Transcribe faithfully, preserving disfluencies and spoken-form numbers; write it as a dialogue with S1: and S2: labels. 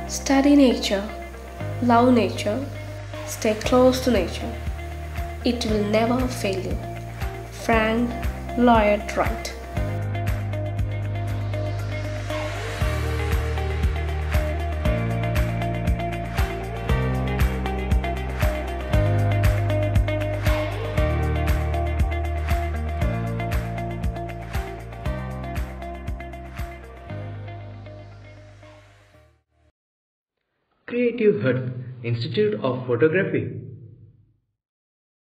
S1: Study nature, love nature, stay close to nature. It will never fail you. Frank Lloyd Wright.
S2: Creative Hut Institute of Photography.